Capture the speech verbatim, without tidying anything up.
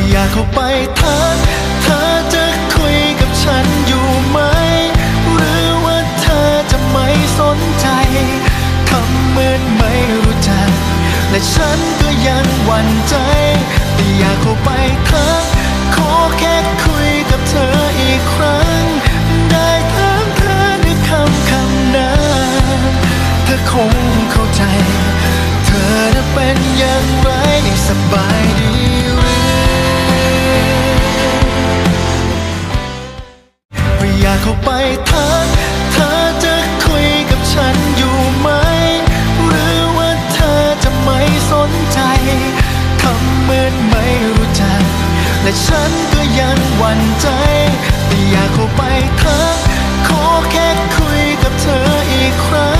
อยากเข้าไปทักเธอจะคุยกับฉันอยู่ไหมหรือว่าเธอจะไม่สนใจทำเหมือนไม่รู้จักและฉันก็ยังหวั่นใจแต่อยากเข้าไปทักขอแค่คุยกับเธออีกครั้งได้ถามเธอด้วยคำคำนั้นเธอคงเข้าใจเธอจะเป็นอย่างไรสบายดีหรืออยากเข้าไปทักเธอจะคุยกับฉันอยู่ไหมหรือว่าเธอจะไม่สนใจทำเหมือนไม่รู้จักและฉันก็ยังหวั่นใจแต่อยากเข้าไปทักขอแค่คุยกับเธออีกครั้ง